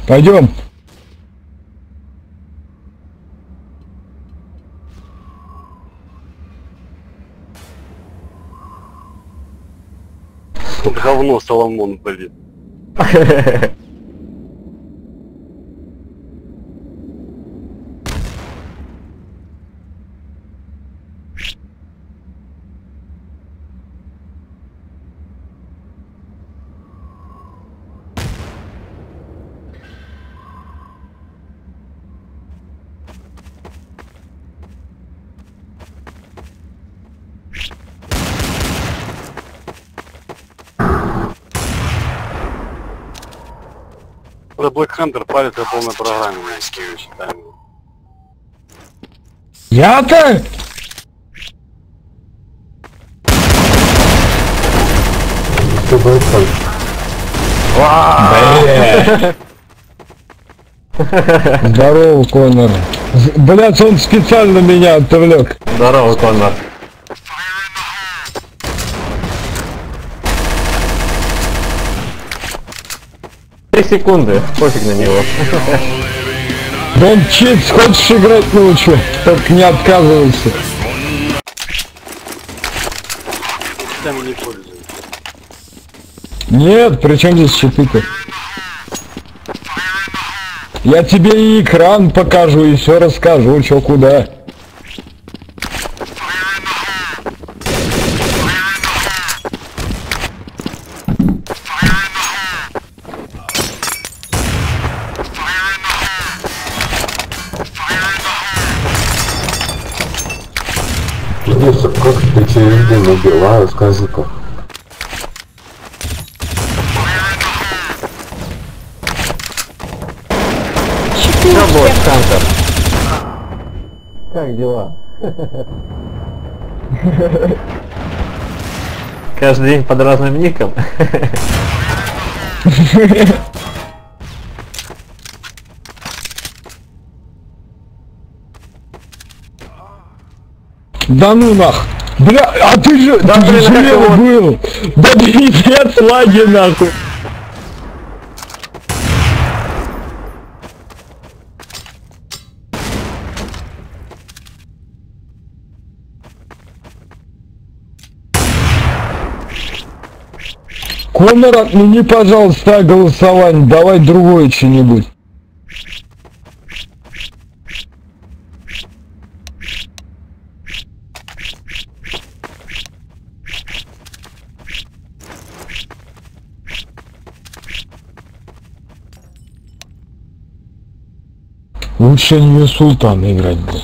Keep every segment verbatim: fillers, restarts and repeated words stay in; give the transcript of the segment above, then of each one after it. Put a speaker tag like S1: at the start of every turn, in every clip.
S1: Пойдем.
S2: Говно, Соломон, блин. Black Hunter палит по полной программе, мы считаем.
S1: Я-то? Здорово, Коннор. Блять, он специально меня отвлек.
S3: Здорово, Коннор. Три секунды, пофиг на него.
S1: Дон Чипс, хочешь играть научу? Только не отказывайся.
S2: Не пользуюсь.
S1: Нет, при чем здесь чипы-то? Я тебе и экран покажу, и все расскажу, чё куда.
S4: Как ты через день убиваю, скажи-ка.
S3: Что будет, Хантер? Как дела? Каждый день под разным ником.
S1: Да ну нах! Бля, а ты же,
S3: да,
S1: ты
S3: блин,
S1: же слева
S3: вот.
S1: был! Да пиздец, лаги нахуй! Коннор, отмени, пожалуйста, голосование, давай другое что-нибудь. Лучше не Султана играть будет.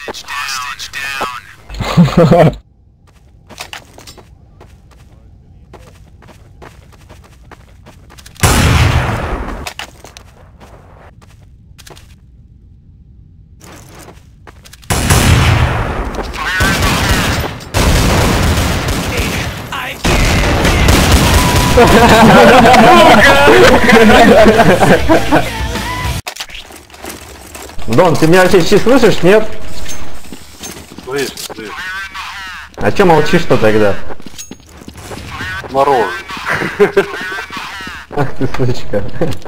S3: Дон, ты меня вообще сейчас слышишь, нет?
S2: Слышь, слышь.
S3: А чё молчишь-то тогда?
S2: Мороз.
S3: Ах ты сучка.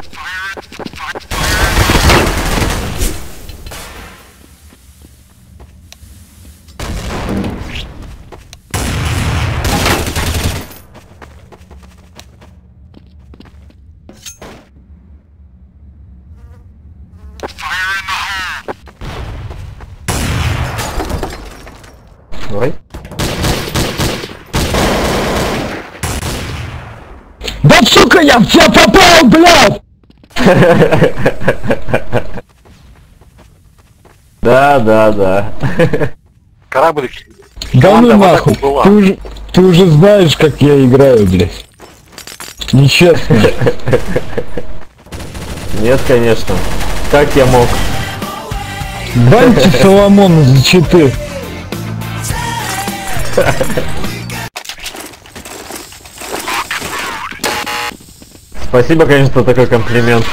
S3: Ой.
S1: Да сука, я в тебя попал, блядь!
S3: Да, да, да.
S2: Кораблик.
S1: Да ну
S2: Команда в
S1: нахуй,
S2: атаку была.
S1: ты уже, ты уже знаешь, как я играю, блядь. Нечестно.
S3: Нет, конечно. Как я мог?
S1: Баньте Соломона за читы.
S3: Спасибо, конечно, за такой комплимент.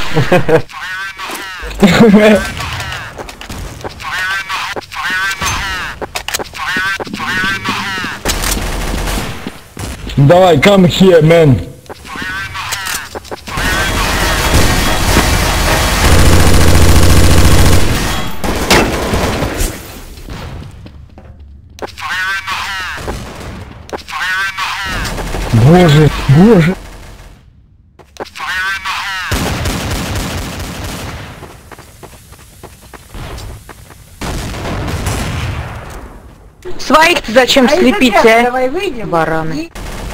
S1: Давай, come here, man. Боже, боже.
S5: Своих-то зачем
S6: А
S5: слепить,
S6: сейчас
S5: а?
S6: давай выйдем.
S5: Бараны.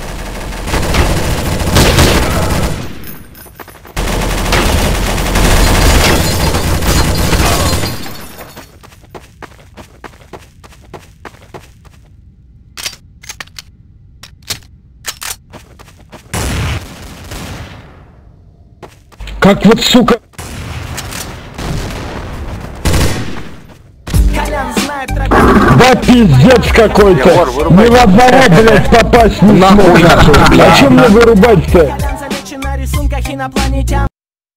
S1: Как вот, сука. Да пиздец какой-то.
S2: Егор, вырубай.
S1: Ни в одного, блядь, попасть не смог. нахуй. А чем мне вырубать-то?
S7: Замечен на рисунках инопланетян.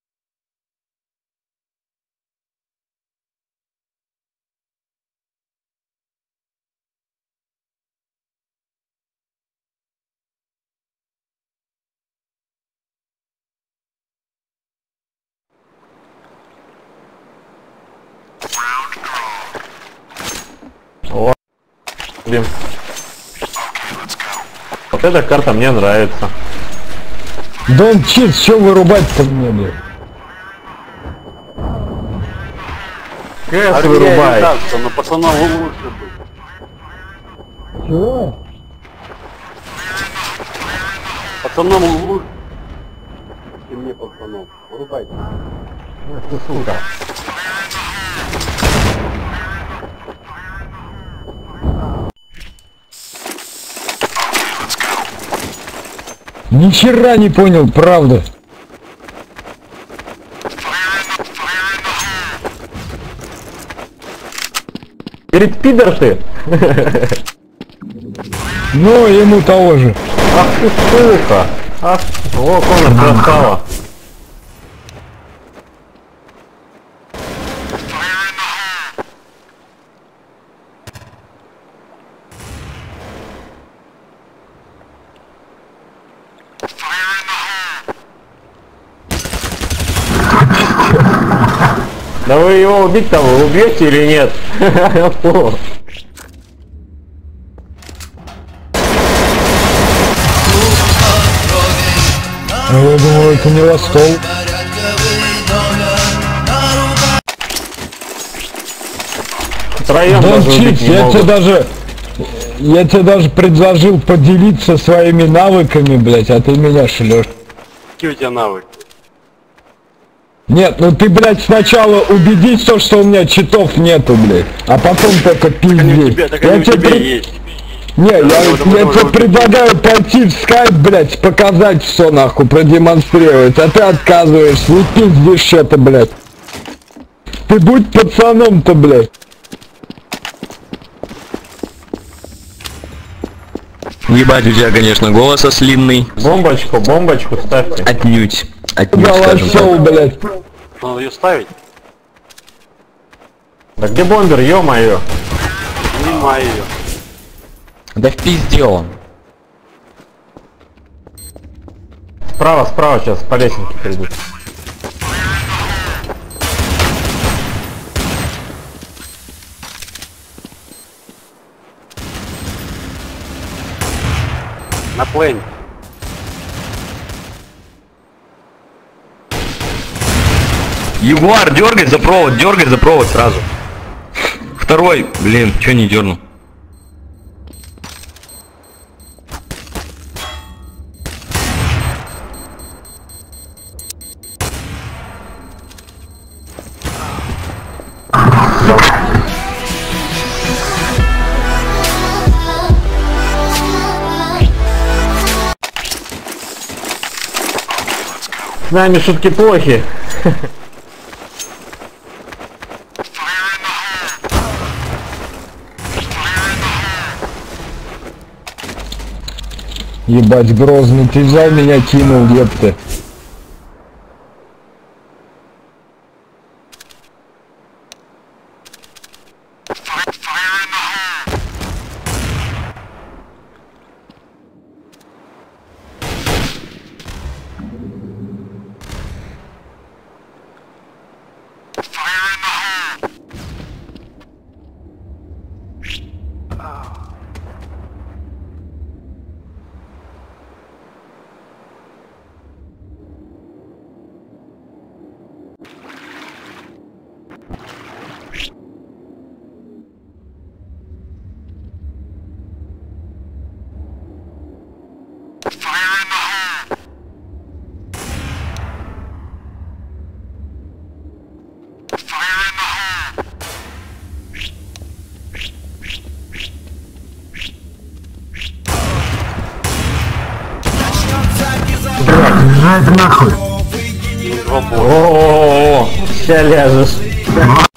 S3: О, блин. Вот эта карта мне нравится.
S1: Дон Чиз, что вырубать-то мне, блядь?
S3: КС вырубай.
S2: Но пацанам лучше быть.
S1: Чего?
S2: Пацанам лучше. И мне пацанам. Вырубайте.
S3: Ах ты, сука.
S1: Ни хера не понял, правда.
S3: Перед пидор ты.
S1: Ну, ему того же.
S3: Ах ты, сука. Ах, о, Конор, красава. Да вы его убить-то вы убьете или нет? Фу.
S1: Я думаю, это не Ростов.
S3: Втроем
S1: Дон
S3: даже убить
S1: Чиз,
S3: не
S1: я тебе
S3: могут.
S1: даже... Я тебе даже предложил поделиться своими навыками, блядь, а ты меня шлешь.
S2: Какие у тебя навыки?
S1: Нет, ну ты, блядь, сначала убедись, то, что у меня читов нету, блядь, а потом только
S2: Так они у
S1: пиздеть.
S2: тебя, так
S1: Я
S2: они у
S1: тебе
S2: тебя
S1: пред-
S2: есть.
S1: Не, я,
S2: давай,
S1: я
S2: давай,
S1: тебе
S2: давай.
S1: предлагаю пойти в скайп, блядь, показать все, нахуй, продемонстрировать, а ты отказываешься, и пиздишь что-то, блядь. Ты будь пацаном-то, блядь.
S8: Ебать, у тебя, конечно, голос ослинный.
S3: Бомбочку, бомбочку ставьте.
S8: Отнюдь. Отнюдь,
S1: Давай,
S8: скажем
S1: все,
S8: так.
S1: блядь.
S2: Надо ее ставить?
S3: Да где бомбер, ё-моё?
S2: Мимо ее.
S8: Да в пизде он.
S3: Справа, справа сейчас по лестнице придут.
S2: На плейне.
S8: Ягуар, дергай за провод, дергай за провод сразу. Второй, блин, чё не дернул?
S3: С нами шутки плохи.
S1: Ебать, Грозный, ты взял меня, кинул, епты.
S4: Драйв нахуй.
S2: Два поля.
S3: О-о-о, ща ляжешь.